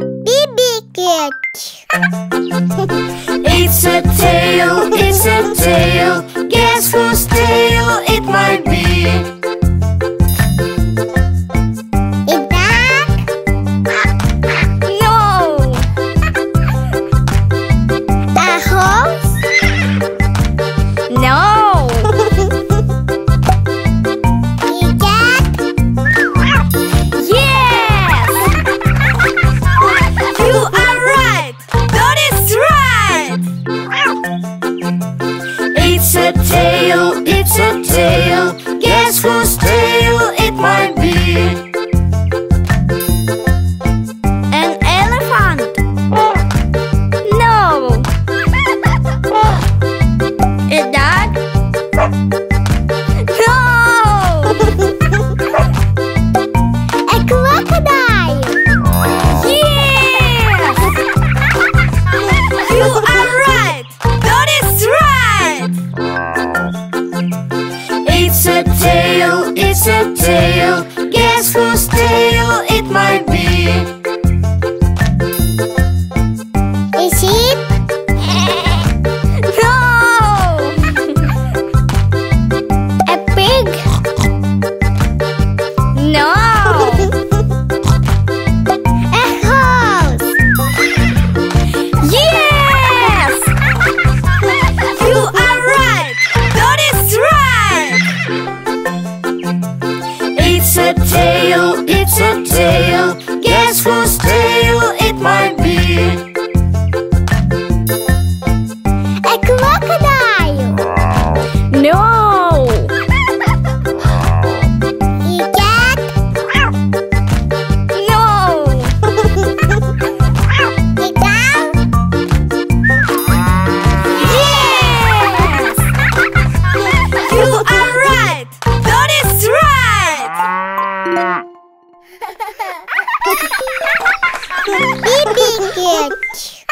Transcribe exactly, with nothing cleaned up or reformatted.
It's a tail, it's a tail. Guess whose tail it might be? A duck? No. A horse? No. A cat? Yes. You are right. That is right. It's a tail, it's a tail. Guess whose tail it might be? An elephant. No. A dog? No. A crocodile? Yes. You are right. That is right. It's a tail, it's a tail. Guess whose tail it might be? A sheep? No. A pig? No. A horse? Yes. You are right. That is right. It's a tail, it's a tail. Guess whose tail it might be? A crocodile? No. A cat? No. A dog? Yes. You are right. That is right. Baby cat.